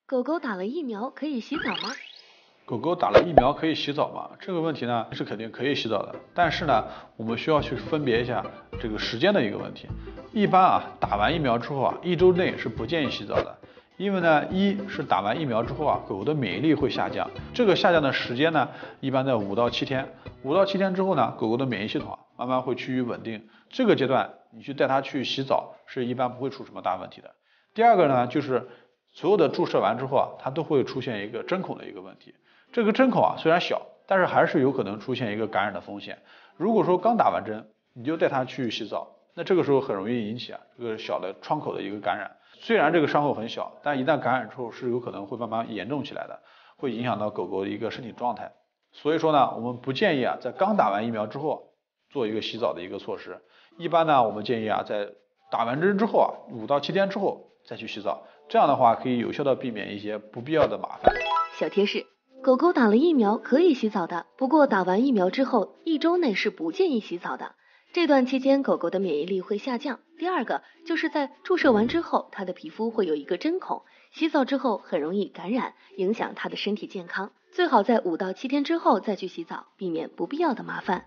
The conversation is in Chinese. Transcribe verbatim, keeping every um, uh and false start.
狗狗打了疫苗可以洗澡吗？ 狗狗打了疫苗可以洗澡吗？这个问题呢是肯定可以洗澡的，但是呢我们需要去分别一下这个时间的一个问题。一般啊打完疫苗之后啊一周内是不建议洗澡的，因为呢一是打完疫苗之后啊狗狗的免疫力会下降，这个下降的时间呢一般在五到七天，五到七天之后呢狗狗的免疫系统啊慢慢会趋于稳定，这个阶段你去带它去洗澡是一般不会出什么大问题的。第二个呢就是所有的注射完之后啊它都会出现一个针孔的一个问题。这个针孔啊虽然小，但是还是有可能出现一个感染的风险。如果说刚打完针你就带它去洗澡，那这个时候很容易引起啊这个小的创口的一个感染。虽然这个伤口很小，但一旦感染之后是有可能会慢慢严重起来的，会影响到狗狗的一个身体状态。所以说呢，我们不建议啊在刚打完疫苗之后做一个洗澡的一个措施。一般呢，我们建议啊在打完针之后啊五到七天之后再去洗澡，这样的话可以有效的避免一些不必要的麻烦。 小贴士。狗狗打了疫苗可以洗澡的，不过打完疫苗之后一周内是不建议洗澡的。这段期间狗狗的免疫力会下降。第二个就是在注射完之后，它的皮肤会有一个针孔，洗澡之后很容易感染，影响它的身体健康。最好在五到七天之后再去洗澡，避免不必要的麻烦。